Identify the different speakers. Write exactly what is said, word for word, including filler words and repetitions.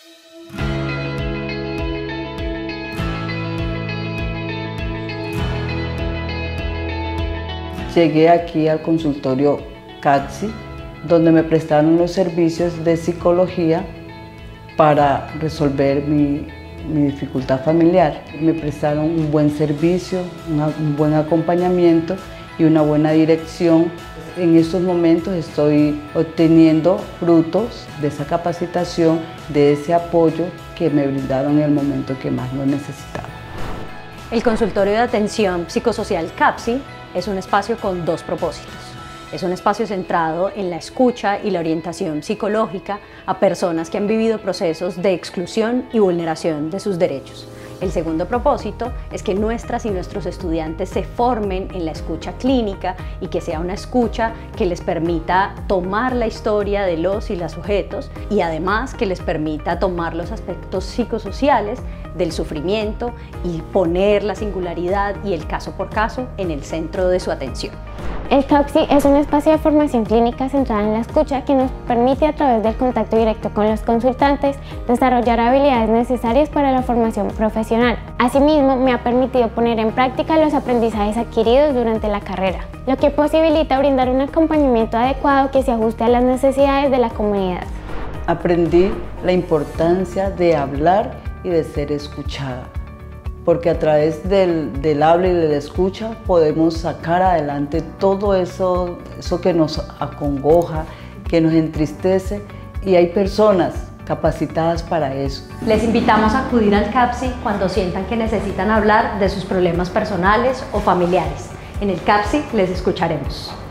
Speaker 1: Llegué aquí al consultorio CAPSI, donde me prestaron los servicios de psicología para resolver mi, mi dificultad familiar. Me prestaron un buen servicio, una, un buen acompañamiento y una buena dirección. En estos momentos estoy obteniendo frutos de esa capacitación, de ese apoyo que me brindaron en el momento que más lo necesitaba.
Speaker 2: El consultorio de atención psicosocial CAPSI es un espacio con dos propósitos. Es un espacio centrado en la escucha y la orientación psicológica a personas que han vivido procesos de exclusión y vulneración de sus derechos. El segundo propósito es que nuestras y nuestros estudiantes se formen en la escucha clínica y que sea una escucha que les permita tomar la historia de los y las sujetos y además que les permita tomar los aspectos psicosociales del sufrimiento y poner la singularidad y el caso por caso en el centro de su atención.
Speaker 3: El CAPSI es un espacio de formación clínica centrada en la escucha que nos permite a través del contacto directo con los consultantes desarrollar habilidades necesarias para la formación profesional. Asimismo, me ha permitido poner en práctica los aprendizajes adquiridos durante la carrera, lo que posibilita brindar un acompañamiento adecuado que se ajuste a las necesidades de la comunidad.
Speaker 1: Aprendí la importancia de hablar y de ser escuchada, porque a través del, del habla y de la escucha podemos sacar adelante todo eso, eso que nos acongoja, que nos entristece, y hay personas capacitadas para eso.
Speaker 2: Les invitamos a acudir al CAPSI cuando sientan que necesitan hablar de sus problemas personales o familiares. En el CAPSI les escucharemos.